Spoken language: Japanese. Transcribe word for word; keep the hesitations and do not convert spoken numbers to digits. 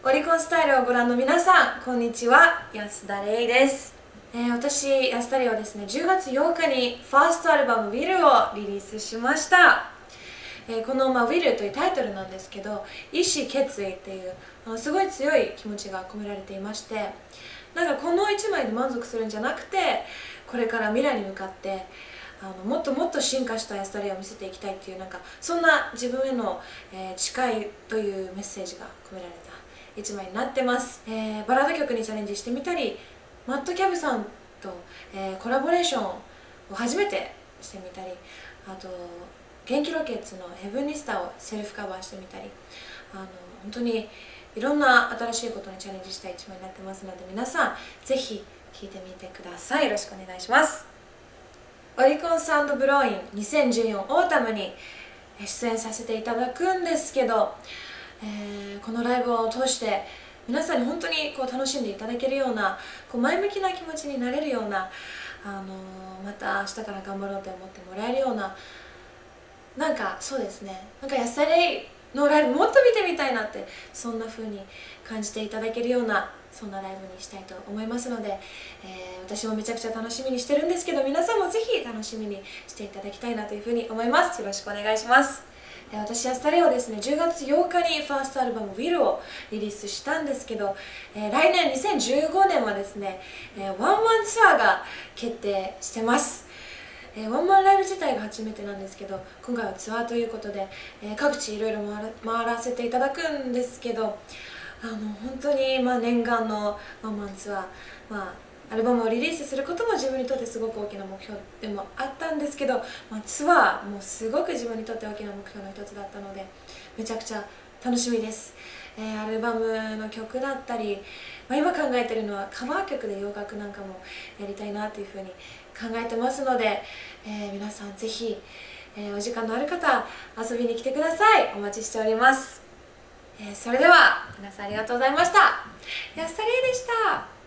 オリコンスタイルをご覧の皆さん、こんにちは。安田レイです。えー、私、安田レイはですね、じゅうがつようかにファーストアルバム「ウィル」をリリースしました。えー、この、まあ「ウィル」というタイトルなんですけど、意志決意っていうあのすごい強い気持ちが込められていまして、なんかこのいちまいで満足するんじゃなくて、これから未来に向かってあのもっともっと進化した安田レイを見せていきたいっていう、なんかそんな自分への、えー、誓いというメッセージが込められたいちまいになってます。えー、バラード曲にチャレンジしてみたり、マットキャブさんと、えー、コラボレーションを初めてしてみたり、あと元気ロケッツの「ヘブンリスター」をセルフカバーしてみたり、あの本当にいろんな新しいことにチャレンジしたい一枚になってますので、皆さんぜひ聴いてみてください。よろしくお願いします。オリコンサウンドブローインにせんじゅうよんオータムに出演させていただくんですけど、えー、このライブを通して皆さんに本当にこう楽しんでいただけるような、こう前向きな気持ちになれるような、あのー、また明日から頑張ろうと思ってもらえるような、なんかそうですね、なんか安田レイのライブもっと見てみたいなって、そんな風に感じていただけるような、そんなライブにしたいと思いますので、えー、私もめちゃくちゃ楽しみにしてるんですけど、皆さんもぜひ楽しみにしていただきたいなという風に思います。よろしくお願いします。私、安田レイはですね、じゅうがつようかにファーストアルバム「ウィル」をリリースしたんですけど、えー、来年にせんじゅうごねんはですね、えー、ワンマンツアーが決定してます。えー、ワンマンライブ自体が初めてなんですけど、今回はツアーということで、えー、各地いろいろ回ら、回らせていただくんですけど、あの本当にまあ念願のワンマンツアー、まあアルバムをリリースすることも自分にとってすごく大きな目標でもあったんですけど、まあ、ツアーもすごく自分にとって大きな目標の一つだったので、めちゃくちゃ楽しみです。えー、アルバムの曲だったり、まあ、今考えてるのはカバー曲で洋楽なんかもやりたいなというふうに考えてますので、えー、皆さんぜひ、えー、お時間のある方遊びに来てください。お待ちしております。えー、それでは皆さんありがとうございました。安田レイでした。